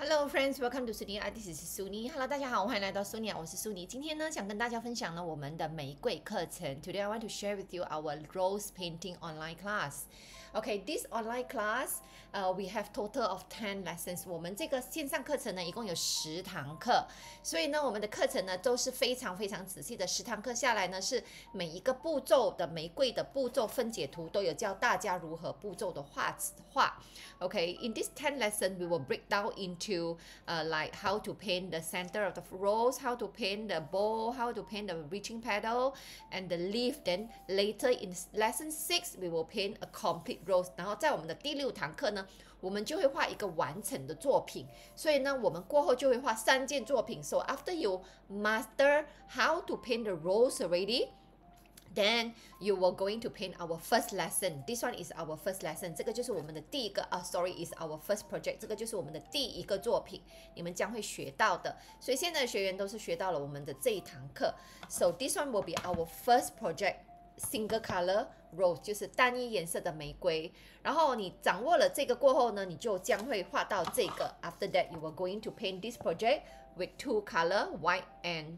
Hello friends, welcome to Suni Art. This is Suni. Hello， 大家好，欢迎来到 Suni Art， 我是 Suni。今天呢，想跟大家分享呢我们的玫瑰课程。Today I want to share with you our rose painting online class. Okay, this online class, we have total of 10 lessons. 我们这个线上课程呢，一共有10堂课，所以呢，我们的课程呢都是非常仔细的。10堂课下来呢，是每一个步骤的玫瑰的步骤分解图都有教大家如何步骤的画。Okay, in this 10 lesson, we will break down into like how to paint the center of the rose, how to paint the bow, how to paint the reaching petal, and the leaf. Then later in lesson 6, we will paint a complete rose. 然后在我们的第6堂课呢，我们就会画一个完整的作品。所以呢，我们过后就会画3件作品。So after you master how to paint the rose already,then you will going to paint our first lesson. This one is our first lesson. 这个就是我们的第一个sorry, is our first project. 这个就是我们的第一个作品，你们将会学到的。所以现在的学员都是学到了我们的这一堂课。So this one will be our first project. Single color rose 就是单一颜色的玫瑰。然后你掌握了这个过后呢，你就将会画到这个。After that, you are going to paint this project with 2 color, white and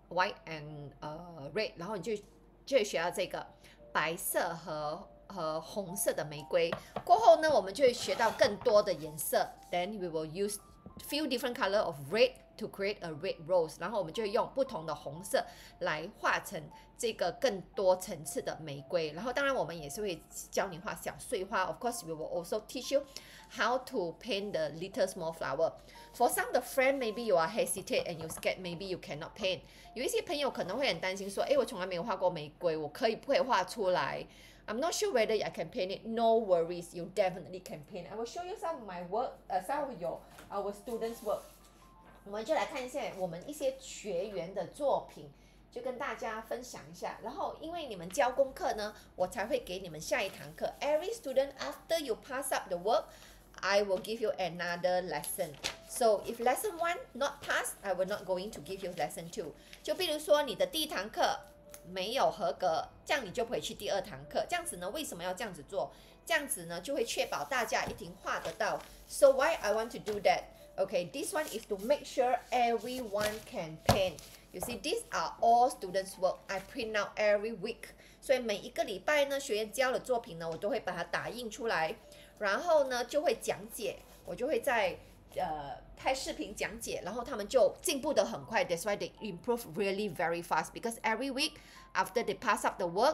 red. 然后你就会学到这个白色和红色的玫瑰。过后呢，我们就会学到更多的颜色。Then we will use few different color of red to create a red rose. 然后我们就会用不同的红色来画成这个更多层次的玫瑰。然后当然我们也是会教你画小碎花。Of course, we will also teach you how to paint the little small flower. For some of the friend, maybe you are hesitate and you scared, maybe you cannot paint. 有一些朋友可能会很担心说，我从来没有画过玫瑰，我可以不可以画出来？I'm not sure whether I can paint it. No worries, you definitely can paint. I will show you some of my work, some of our students' work. 我们就来看一下我们一些学员的作品，就跟大家分享一下。然后因为你们交功课呢，我才会给你们下一堂课。Every student, after you pass up the work, I will give you another lesson. So if lesson 1 not passed, I will not going to give you lesson 2. 就比如说你的第一堂课没有合格，这样你就回去第2堂课。这样子呢，为什么要这样子做？这样子呢，就会确保大家一定画得到。So why I want to do that? Okay, this one is to make sure everyone can paint. You see, these are all students' work. I print out every week. 所以每一个礼拜呢，学员交的作品呢，我都会把它打印出来，然后呢就会讲解，我就会在拍视频讲解，然后他们就进步得很快。That's why they improve really very fast because every week after they pass up the work,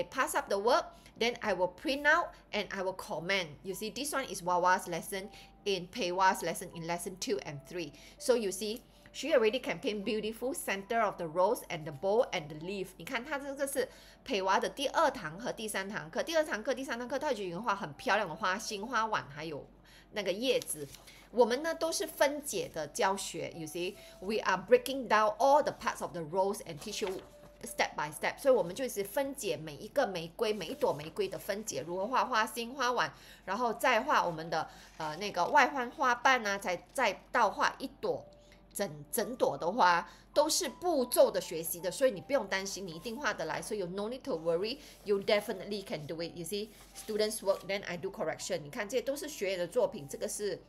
then I will print out and I will comment. You see, this one is Wawa's lesson in Peiwa's lesson in lesson 2 and 3. So you see, she already can paint beautiful center of the rose and the bow and the leaf. 你看，它这个是培娃的第2堂和第3堂课。第2堂课、第3堂课，它就已经画很漂亮的花心、花碗，还有那个叶子。我们呢都是分解的教学。You see, we are breaking down all the parts of the rose and teach you step by step. 所以我们就是分解每一个玫瑰、每一朵玫瑰的分解，如何画花心、花碗，然后再画我们的那个外环花瓣啊，再到画一朵。整朵的花都是步骤的学习的，所以你不用担心，你一定画得来。So you no need to worry, you definitely can do it. You see, students work, then I do correction. 你看这些都是学员的作品，这个是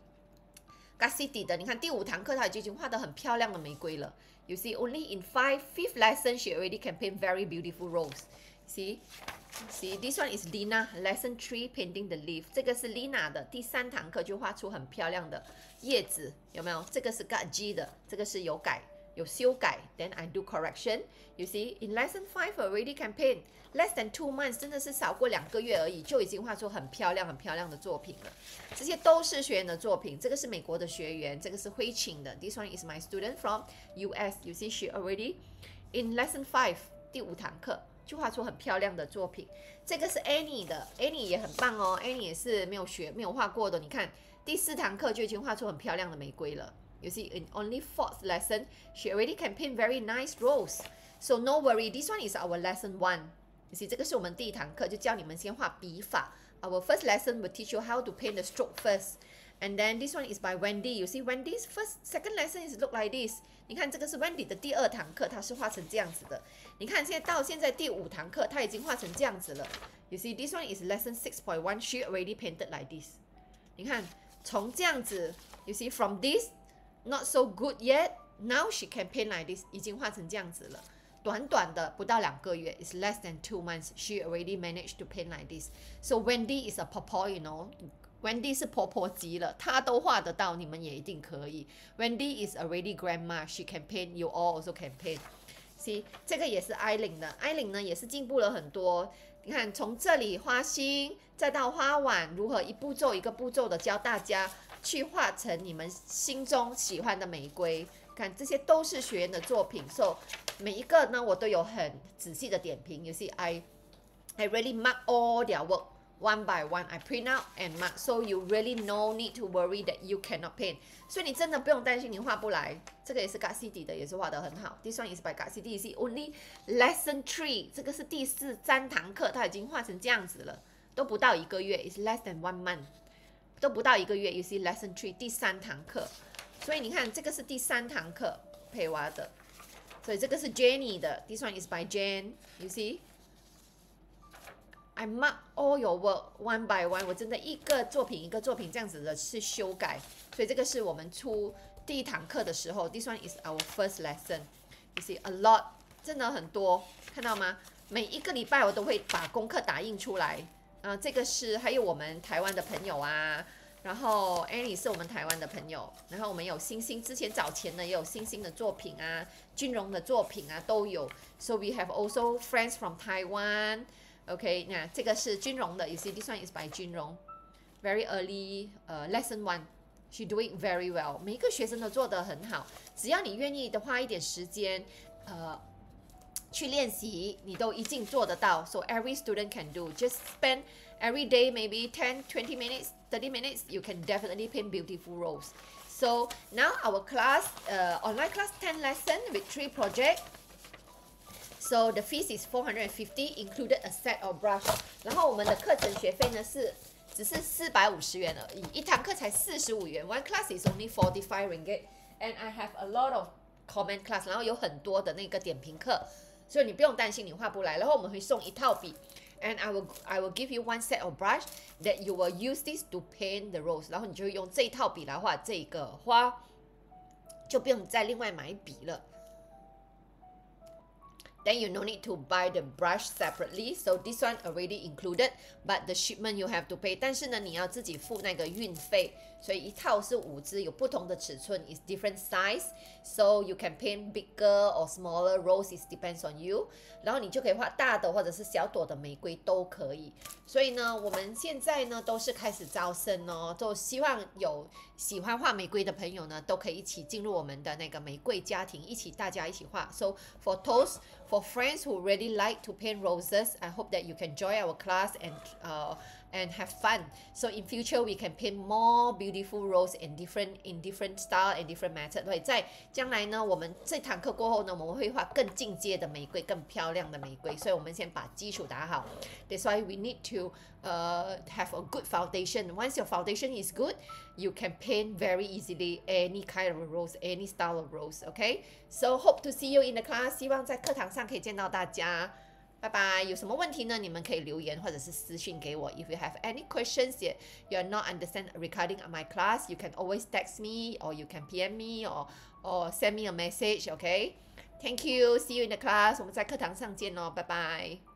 Cassidy 的。你看第5堂课，他已经画得很漂亮的玫瑰了。You see, only in fifth lesson, she already can paint very beautiful rose. See, this one is Lina, lesson 3, painting the leaf. 这个是 Lina 的第3堂课就画出很漂亮的叶子，有没有？这个是 G 的，这个是有修改。Then I do correction. You see, in lesson 5 already can paint. Less than 2 months， 真的是少过2个月而已，就已经画出很漂亮的作品了。这些都是学员的作品，这个是美国的学员，这个是辉晴的。This one is my student from US. You see, she already in lesson 5第5堂课。就画出很漂亮的作品。这个是 Annie 的 ，Annie 也很棒哦。Annie 也是没有画过的。你看第4堂课就已经画出很漂亮的玫瑰了。You see, in only 4th lesson, she already can paint very nice rose. So no worry, this one is our lesson 1. You see, 这个是我们第1堂课，就教你们先画笔法。Our first lesson will teach you how to paint the stroke first. And then this one is by Wendy. You see, Wendy's second lesson is look like this. 你看这个是 Wendy 的第2堂课，它是画成这样子的。你看现在到现在第5堂课，它已经画成这样子了。You see, this one is lesson 6.1. She already painted like this. 你看从这样子 ，you see from this not so good yet. Now she can paint like this， 已经画成这样子了。短短的不到2个月 ，it's less than 2 months. She already managed to paint like this. So Wendy is a 婆婆 you know。Wendy 是婆婆级了，她都画得到，你们也一定可以。Wendy is already grandma, she can paint, you all also can paint. See， 这个也是艾琳的，艾琳呢也是进步了很多。你看，从这里花心，再到花碗，如何一步骤一个步骤的教大家去画成你们心中喜欢的玫瑰。看，这些都是学员的作品 ，so 每一个呢我都有很仔细的点评。You see, I really mark all their work one by one. I print out and mark, so you really no need to worry that you cannot paint. 所以你真的不用担心你画不来。这个也是 Gatsby 的，也是画得很好。This one is by Gatsby. You see, only lesson 3， 这个是第3堂课，它已经画成这样子了，都不到1个月 ，is less than 1 month， 都不到1个月。You see, lesson 3第3堂课。所以你看，这个是第3堂课佩娃的，所以这个是 Jenny 的。This one is by Jen. You see, I mark all your work one by one. 我真的一个作品一个作品这样子的去修改。所以这个是我们出第1堂课的时候。This one is our first lesson. You see a lot， 真的很多，看到吗？每一个礼拜我都会把功课打印出来。这个是还有我们台湾的朋友啊。然后 Annie 是我们台湾的朋友，然后我们有星星，之前早前呢也有星星的作品啊，君荣的作品啊都有。So we have also friends from Taiwan. OK， 那这个是君荣的 ，You see this one is by 君荣 ，very early lesson 1， she doing very well。每一个学生都做得很好，只要你愿意的花一点时间，去练习，你都一定做得到。So every student can do. Just spend every day maybe 10, 20 minutes, 30 minutes. You can definitely paint beautiful rose. So now our class, online class 10 lesson with 3 projects. So the fees is 450, included a set of brush. 然后我们的课程学费呢只是450元而已，一堂课才45元。One class is only 45 ringgit. And I have a lot of comment class. 然后有很多的那个点评课。所以你不用担心你画不来，然后我们会送1套笔 ，and I will give you 1 set of brush that you will use this to paint the rose， 然后你就会用这一套笔来画这个花，就不用再另外买笔了。Then you no need to buy the brush separately, so this one already included, but the shipment you have to pay. 但是呢，你要自己付那个运费，所以一套是5支，有不同的尺寸 ，is different size, so you can paint bigger or smaller rose. It depends on you. 然后你就可以画大的或者是小朵的玫瑰都可以。所以呢，我们现在呢都是开始招生哦，就希望有喜欢画玫瑰的朋友呢，都可以一起进入我们的那个玫瑰家庭，大家一起画。So for friends who really like to paint roses, I hope that you can join our class and have fun. So in future we can paint more beautiful rose in different style and different method. 所以在将来呢，我们这堂课过后呢，我们会画更进阶的玫瑰，更漂亮的玫瑰。所以我们先把基础打好。That's why we need to have a good foundation. Once your foundation is good, you can paint very easily any kind of rose, any style of rose. Okay? So hope to see you in the class. 希望在课堂上可以见到大家。拜拜！有什么问题呢？你们可以留言或者是私信给我。If you have any questions that you are not understand regarding my class, you can always text me or you can PM me or send me a message. Okay? Thank you. See you in the class. 我们在课堂上见哦，拜拜。